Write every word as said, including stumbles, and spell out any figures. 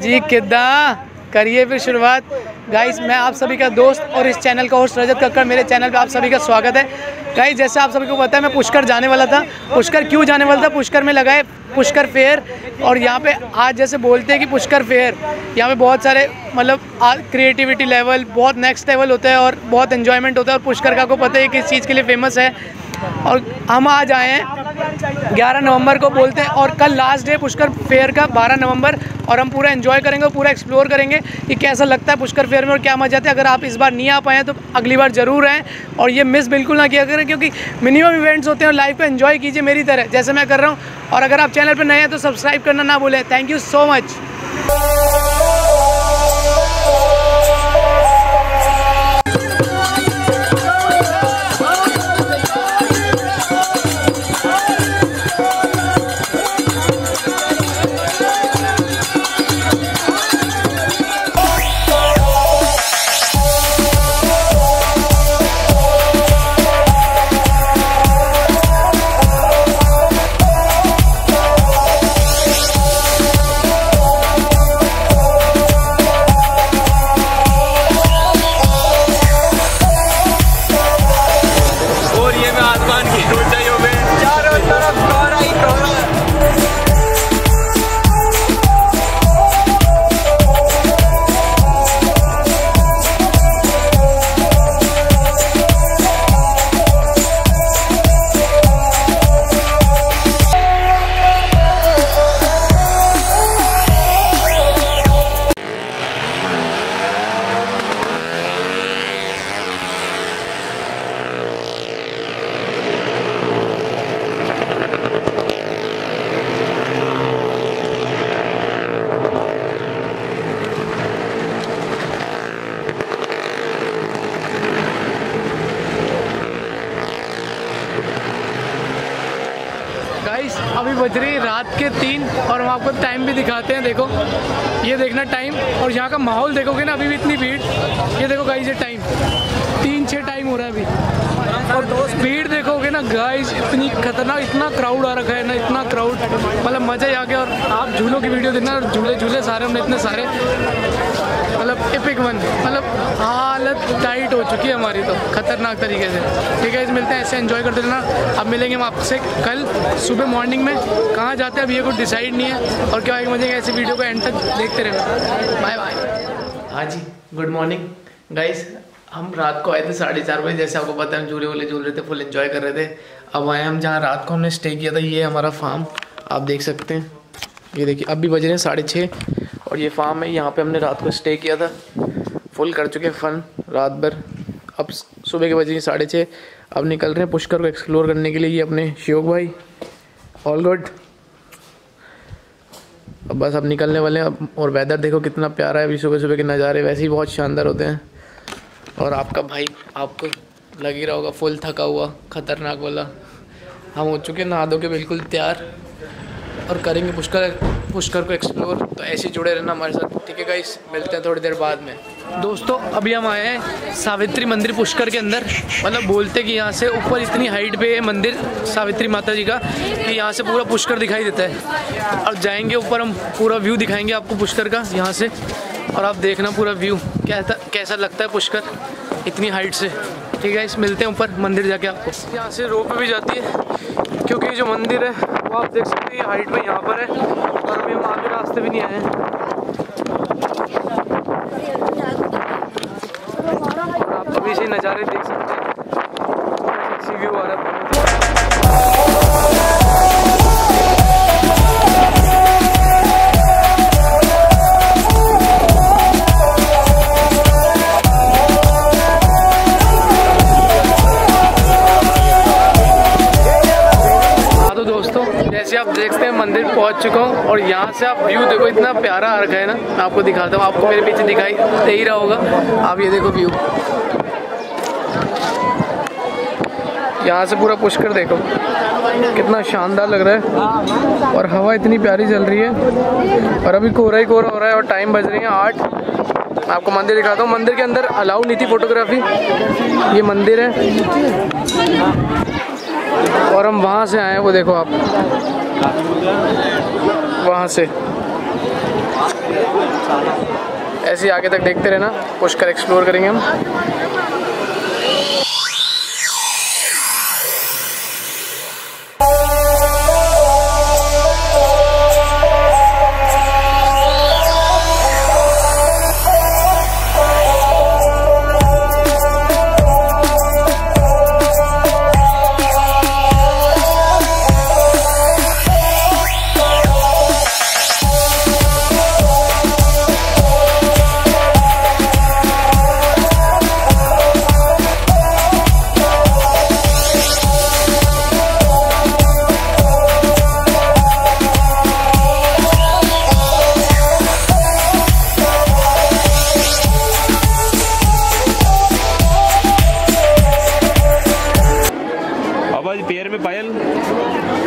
जी किदा करिए फिर शुरुआत। गाइस मैं आप सभी का दोस्त और इस चैनल का होस्ट रजत कक्कड़, मेरे चैनल पे आप सभी का स्वागत है। गाइस जैसे आप सभी को पता है मैं पुष्कर जाने वाला था। पुष्कर क्यों जाने वाला था? पुष्कर में लगा है पुष्कर फेयर, और यहाँ पे आज जैसे बोलते हैं कि पुष्कर फेयर, यहाँ पे बहुत सारे मतलब क्रिएटिविटी लेवल बहुत नेक्स्ट लेवल होता है और बहुत एंजॉयमेंट होता है। और पुष्कर का को पता है किस चीज़ के लिए फेमस है। और हम आज आए हैं ग्यारह नवंबर को बोलते हैं, और कल लास्ट डे पुष्कर फेयर का बारह नवंबर, और हम पूरा एंजॉय करेंगे, पूरा एक्सप्लोर करेंगे कि कैसा लगता है पुष्कर फेयर में और क्या मजा आता है। अगर आप इस बार नहीं आ पाए हैं तो अगली बार ज़रूर आएँ और ये मिस बिल्कुल ना किया करें, क्योंकि मिनिमम इवेंट्स होते हैं और लाइफ को एंजॉय कीजिए मेरी तरह जैसे मैं कर रहा हूँ। और अगर आप चैनल पर नए हैं तो सब्सक्राइब करना ना भूलें। Thank you so much. अभी बज रही रात के तीन और हम आपको टाइम भी दिखाते हैं। देखो ये देखना टाइम, और यहाँ का माहौल देखोगे ना, अभी भी इतनी भीड़। ये देखो गाइस, ये टाइम तीन छः टाइम हो रहा है अभी, और भीड़ देखोगे ना गाइस, इतनी खतरनाक, इतना क्राउड आ रखा है ना, इतना क्राउड, मतलब मज़ा ही आ गया। और आप झूलों की वीडियो देखना, झूले झूले सारे हमने इतने सारे, मतलब एपिक वन, मतलब हालत टाइट हो चुकी है हमारी तो खतरनाक तरीके से। ठीक है, इस मिलते हैं, ऐसे एंजॉय करते रहना। अब मिलेंगे हम आपसे कल सुबह मॉर्निंग में। कहाँ जाते हैं अभी ये कुछ डिसाइड नहीं है, और क्या आएगा मजे, ऐसे वीडियो को एंड तक देखते रहना। Bye bye. हाँ जी, गुड मॉर्निंग गाइस। हम रात को आए थे साढ़े चार बजे, जैसे आपको पता है हम झूले वूले झूल रहे थे, फुल एंजॉय कर रहे थे। अब आए हम जहाँ रात को हमने स्टे किया था, ये हमारा फार्म आप देख सकते हैं। ये देखिए अभी बज रहे हैं साढ़े छः, और ये फार्म है, यहाँ पे हमने रात को स्टे किया था। फुल कर चुके फन रात भर। अब सुबह के बजे साढ़े छः, अब निकल रहे हैं पुष्कर को एक्सप्लोर करने के लिए। ये अपने शिवक भाई, ऑल गुड। अब बस अब निकलने वाले हैं। अब और वेदर देखो कितना प्यारा है, अभी सुबह सुबह के नज़ारे वैसे ही बहुत शानदार होते हैं। और आपका भाई आपको लग ही रहा होगा फुल थका हुआ, खतरनाक वाला। हम हो चुके नहा धो के बिल्कुल तैयार, और करेंगे पुष्कर पुष्कर को एक्सप्लोर। तो ऐसे जुड़े रहना हमारे साथ, ठीक है गाइस। मिलते हैं थोड़ी देर बाद में। दोस्तों अभी हम आए हैं सावित्री मंदिर पुष्कर के अंदर। मतलब बोलते कि यहाँ से ऊपर इतनी हाइट पे है मंदिर सावित्री माता जी का, कि यहाँ से पूरा पुष्कर दिखाई देता है। और जाएंगे ऊपर, हम पूरा व्यू दिखाएंगे आपको पुष्कर का यहाँ से, और आप देखना पूरा व्यू कैसा कैसा लगता है पुष्कर इतनी हाइट से। ठीक है, इस मिलते हैं ऊपर मंदिर जाके आपको। यहाँ से रोप भी जाती है, क्योंकि जो मंदिर है वो आप देख सकते हैं हाइट में यहाँ पर है, और अभी हम आगे रास्ते भी नहीं आए हैं। आप अभी से नज़ारे देख सकते हैं, अच्छी व्यू आ रहा है। जैसे आप देखते हैं मंदिर पहुंच चुका हूँ, और यहाँ से आप व्यू देखो, इतना प्यारा आ रखा है ना। मैं आपको दिखाता हूँ, आपको मेरे पीछे दिखाई दे ही रहा होगा। आप ये देखो व्यू, यहाँ से पूरा पुष्कर देखो कितना शानदार लग रहा है, और हवा इतनी प्यारी चल रही है। और अभी कोहरा ही कोहरा हो रहा है, और टाइम बज रही है आठ। मैं आपको मंदिर दिखाता हूँ। मंदिर के अंदर अलाउ नहीं थी फोटोग्राफी। ये मंदिर है, और हम वहाँ से आए हैं, वो देखो आप वहाँ से। ऐसे ही आगे तक देखते रहना, पुष्कर एक्सप्लोर करेंगे हम। पैर में पायल